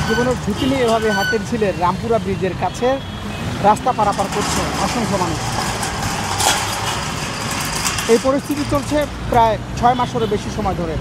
জীবনের ঝুঁকি নিয়ে এভাবে হাতিরঝিলের রামপুরা ব্রিজের কাছে রাস্তা পারাপার করছে অসংখ্য মানুষ। এই পরিস্থিতি চলছে প্রায় 6 মাসেরও বেশি সময় ধরে।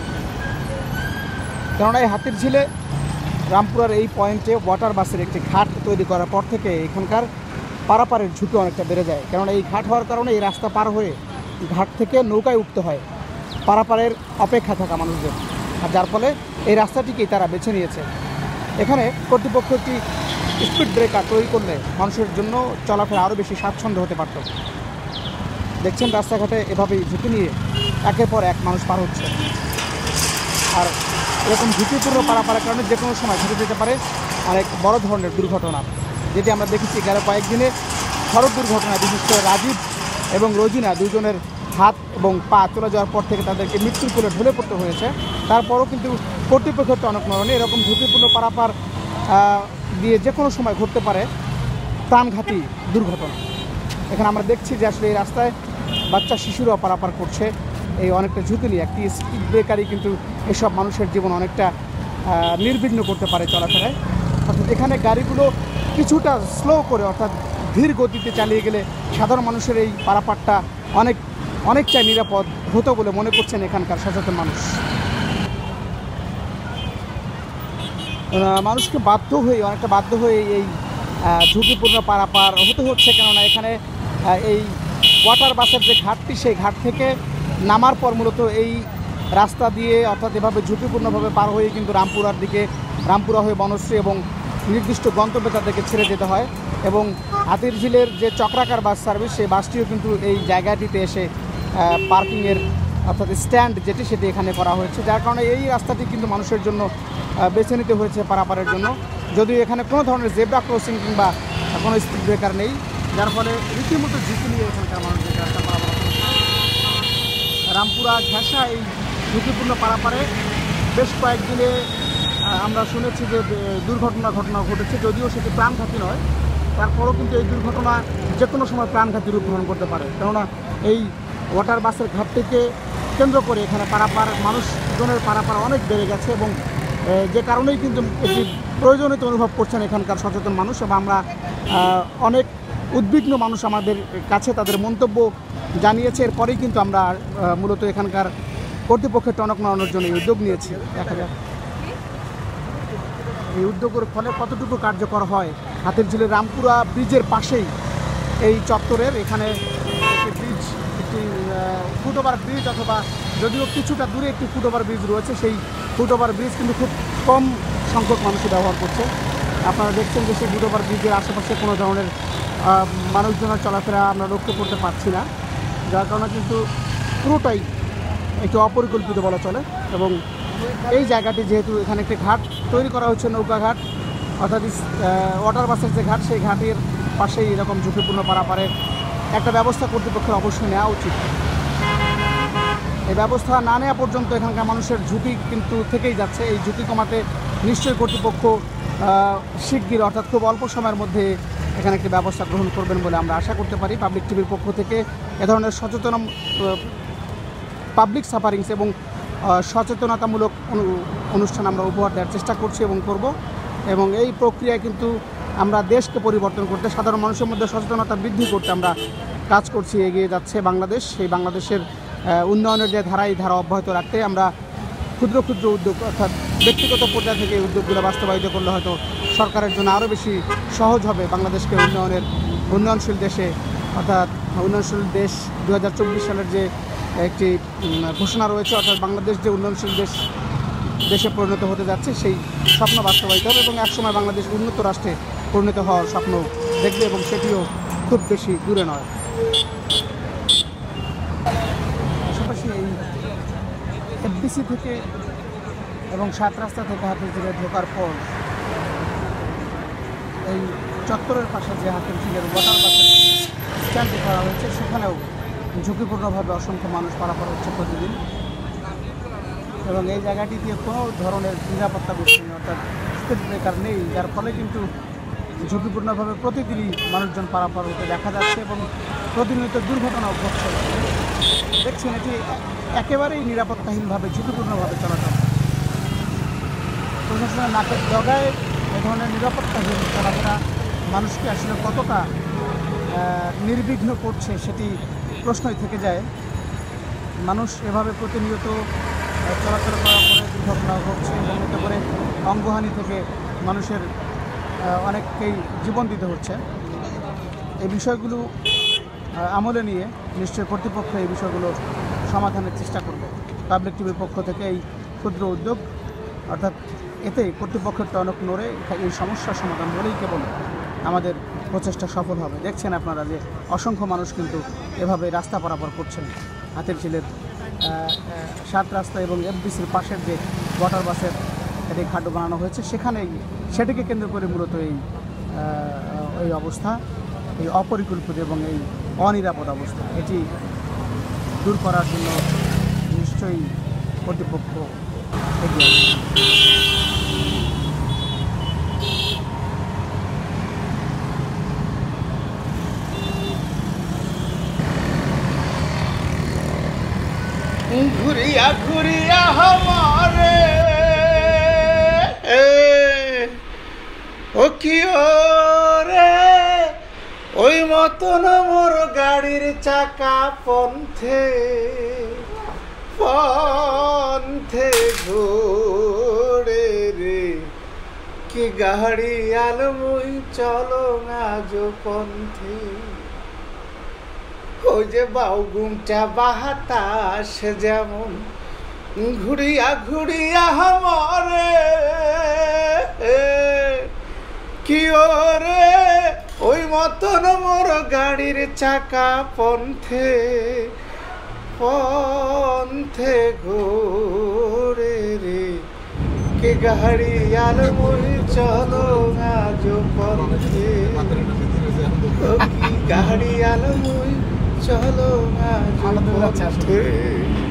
কেননা এই হাতিরঝিলে রামপুরার এই পয়েন্টে ওয়াটার বাসের একটি ঘাট তৈরি করার পর থেকে এখানকার পারাপারের ঝুঁকি অনেকটা বেড়ে যায়। কেননা এই ঘাট হওয়ার কারণে এই রাস্তা পার হয়ে ঘাট থেকে নৌকায় উঠতে হয় পারাপারের অপেক্ষা থাকা মানুষদের, আর যার ফলে এই রাস্তাটিকেই তারা বেছে নিয়েছে। এখানে কর্তৃপক্ষ একটি স্পিড ব্রেকার তৈরি করলে মানুষের জন্য চলাফেরা আরও বেশি স্বাচ্ছন্দ্য হতে পারত। দেখছেন রাস্তাঘাটে এভাবেই ঝুঁকি নিয়ে একের পর এক মানুষ পার হচ্ছে, আর এরকম ঝুঁকিপূর্ণ পারাপারের কারণে যে কোনো সময় ঘটে যেতে পারে অনেক বড় ধরনের দুর্ঘটনা, যেটি আমরা দেখেছি গেল কয়েকদিনে সড়ক দুর্ঘটনায়। বিশেষ করে রাজীব এবং রোজিনা দুজনের হাত এবং পা চলে যাওয়ার পর থেকে তাদেরকে মৃত্যুর কোলে ঢলে পড়তে হয়েছে। তারপরও কিন্তু কর্তৃপক্ষের তো অনেক নরণে এরকম ঝুঁকিপূর্ণ পারাপার দিয়ে যে কোনো সময় ঘটতে পারে প্রাণঘাতী দুর্ঘটনা। এখানে আমরা দেখছি যে আসলে এই রাস্তায় বাচ্চা শিশুরাও পারাপার করছে এই অনেকটা ঝুঁকি নিয়ে। একটি স্পিড ব্রেকারই কিন্তু এসব মানুষের জীবন অনেকটা নির্বিঘ্ন করতে পারে চলাফেরায়। অর্থাৎ এখানে গাড়িগুলো কিছুটা স্লো করে অর্থাৎ ধীর গতিতে চালিয়ে গেলে সাধারণ মানুষের এই পারাপারটা অনেকটাই নিরাপদ হতো বলে মনে করছেন এখানকার সচেতন মানুষ। মানুষকে অনেকটা বাধ্য হয়ে এই ঝুঁকিপূর্ণ পারাপার হতে হচ্ছে, কেননা এখানে এই ওয়াটার বাসের যে ঘাটটি সেই ঘাট থেকে নামার পর মূলত এই রাস্তা দিয়ে অর্থাৎ এভাবে ঝুঁকিপূর্ণভাবে পার হয়ে কিন্তু রামপুরা হয়ে বনশ্রী এবং নির্দিষ্ট গন্তব্যে তাদেরকে ছেড়ে যেতে হয়। এবং হাতিরঝিলের যে চক্রাকার বাস সার্ভিস সেই বাসটিও কিন্তু এই জায়গাটিতে এসে পার্কিংয়ের অর্থাৎ স্ট্যান্ড সেটি এখানে করা হয়েছে, যার কারণে এই রাস্তাটি কিন্তু মানুষের জন্য বেছে নিতে হয়েছে পারাপারের জন্য। যদিও এখানে কোনো ধরনের জেব্রা ক্রসিং কিংবা কোনো স্পিড ব্রেকার নেই, যার ফলে রীতিমতো ঝুঁকি নিয়ে এখানকার মানুষদের রাস্তা পারাপার করছে। রামপুরা ঘেঁষা এই ঝুঁকিপূর্ণ পারাপারে বেশ কয়েকদিনে আমরা শুনেছি যে ঘটনা ঘটেছে, যদিও সেটি প্রাণঘাতী নয়, তারপরও কিন্তু এই দুর্ঘটনা যে কোনো সময় প্রাণঘাতী রূপ গ্রহণ করতে পারে। কেননা এই ওয়াটার বাসের ঘাটটিকে কেন্দ্র করে এখানে মানুষজনের পারাপার অনেক বেড়ে গেছে, এবং যে কারণেই কিন্তু এটি প্রয়োজনীয়তা অনুভব করছেন এখানকার সচেতন মানুষ। এবং আমরা অনেক উদ্বিগ্ন মানুষ আমাদের কাছে তাদের মন্তব্য জানিয়েছে। এরপরেই কিন্তু আমরা মূলত এখানকার কর্তৃপক্ষের টনক নড়ানোর জন্য এই উদ্যোগ নিয়েছি। দেখা যাক এই উদ্যোগের ফলে কতটুকু কার্যকর হয়। হাতিরঝিলের রামপুরা ব্রিজের পাশেই এই চত্বরের এখানে একটি ফুটওভার ব্রিজ, অথবা যদিও কিছুটা দূরে একটি ফুটওভার ব্রিজ রয়েছে, সেই ফুটওভার ব্রিজ কিন্তু খুব কম সংখ্যক মানুষই ব্যবহার করছে। আপনারা দেখছেন যে সেই ফুটওভার ব্রিজের আশেপাশে কোনো ধরনের মানুষজনের চলাফেরা আমরা লক্ষ্য করতে পারছি না, যার কারণে কিন্তু পুরোটাই একটু অপরিকল্পিত বলা চলে। এবং এই জায়গাটি যেহেতু এখানে একটি ঘাট তৈরি করা হচ্ছে, নৌকা ঘাট অর্থাৎ ওয়াটার বাসের যে ঘাট, সেই ঘাটের পাশেই এরকম ঝুঁকিপূর্ণ পারাপারের একটা ব্যবস্থা কর্তৃপক্ষের অবশ্যই নেওয়া উচিত। এই ব্যবস্থা না নেওয়া পর্যন্ত এখানকার মানুষের ঝুঁকি কিন্তু থেকেই যাচ্ছে। এই ঝুঁকি কমাতে নিশ্চয়ই কর্তৃপক্ষ শিগগির অর্থাৎ খুব অল্প সময়ের মধ্যে এখানে একটি ব্যবস্থা গ্রহণ করবেন বলে আমরা আশা করতে পারি। পাবলিক টিভির পক্ষ থেকে এ ধরনের পাবলিক সাফারিংস এবং সচেতনতামূলক অনুষ্ঠান আমরা উপহার দেওয়ার চেষ্টা করছি এবং করব। এবং এই প্রক্রিয়ায় কিন্তু আমরা দেশকে পরিবর্তন করতে, সাধারণ মানুষের মধ্যে সচেতনতা বৃদ্ধি করতে আমরা কাজ করছি, এগিয়ে যাচ্ছে বাংলাদেশ। সেই বাংলাদেশের উন্নয়নের যে ধারা, এই ধারা অব্যাহত রাখতে আমরা ক্ষুদ্র ক্ষুদ্র উদ্যোগ অর্থাৎ ব্যক্তিগত পর্যায় থেকে এই উদ্যোগগুলো বাস্তবায়িত করলে হয়তো সরকারের জন্য আরও বেশি সহজ হবে বাংলাদেশকে উন্নয়নশীল দেশে অর্থাৎ উন্নয়নশীল দেশ 2024 সালের যে একটি ঘোষণা রয়েছে, অর্থাৎ বাংলাদেশ যে উন্নয়নশীল দেশে পরিণত হতে যাচ্ছে, সেই স্বপ্ন বাস্তবায়িত হবে এবং একসময় বাংলাদেশ উন্নত রাষ্ট্রে পরিণত হওয়ার স্বপ্ন দেখবে, এবং সেটিও খুব বেশি দূরে নয়। পাশাপাশি এই এফডিসি থেকে এবং 7 রাস্তা থেকে হাতিরঝিলে ঢোকার পর এই চত্বরের পাশে যে হাতিরঝিলের ওয়াটার বাসের স্ট্যান্ডটি করা হয়েছে, সেখানেও ঝুঁকিপূর্ণভাবে অসংখ্য মানুষ পারাপার হচ্ছে প্রতিদিন। এবং এই জায়গাটি দিয়ে কোনো ধরনের নিরাপত্তা ব্যবস্থা নেই, অর্থাৎ স্পিড ব্রেকার নেই, যার ফলে কিন্তু ঝুঁকিপূর্ণভাবে প্রতিদিনই মানুষজন পারাপার হতে দেখা যাচ্ছে এবং প্রতিনিয়ত দুর্ঘটনাও ঘটছে। দেখছেন এটি একেবারেই নিরাপত্তাহীনভাবে ঝুঁকিপূর্ণভাবে চলাচল। প্রশাসনের নাকের ডগায় এ ধরনের নিরাপত্তাহীন চলাফেরা মানুষকে আসলে কতটা নির্বিঘ্ন করছে সেটি প্রশ্নই থেকে যায়। মানুষ এভাবে প্রতিনিয়ত চলাচল করার পরে দুর্ঘটনা ঘটছে এবং এতে করে অঙ্গহানি থেকে মানুষের অনেককেই জীবন দিতে হচ্ছে। এই বিষয়গুলো আমলে নিয়ে নিশ্চয়ই কর্তৃপক্ষ এই বিষয়গুলো সমাধানের চেষ্টা করবে। পাবলিক টিভির পক্ষ থেকে এই ক্ষুদ্র উদ্যোগ, অর্থাৎ এতে কর্তৃপক্ষের টনক নড়ে এই সমস্যার সমাধান বলেই কেবল আমাদের প্রচেষ্টা সফল হবে। দেখছেন আপনারা যে অসংখ্য মানুষ কিন্তু এভাবে রাস্তা পারাপার করছেন। হাতিরঝিলের 7 রাস্তা এবং এফডিসির পাশের যে ওয়াটার বাসের একটি খাদ্য বানানো হয়েছে সেখানেই সেটিকে কেন্দ্র করে মূলত এই অবস্থা, এই অপরিকল্পিত এবং এই অনিরাপদ অবস্থা, এটি দূর করার জন্য নিশ্চয়ই কর্তৃপক্ষ এগিয়ে আসবে। ঘুরিয়া ঘুরিয়া হমারে ও কি রে ওই মতন মোর গাড়ির চাকা পন্থে পন্থে ঘোরে রে কি গাড়ি আলমুই চলো আজ পন্থে। ওই যে বাউগুমটা বাতাস যেমন ঘুরিয়া ঘুরিয়া হামরে কি ওরে ওই মতন মোর গাড়ির চাকা পন্থে পন্থে ঘোরে রে কে গাড়ি আলমুই চলো আজ পন্থে কি গাড়ি আলমুই চলো আজ পন্থে।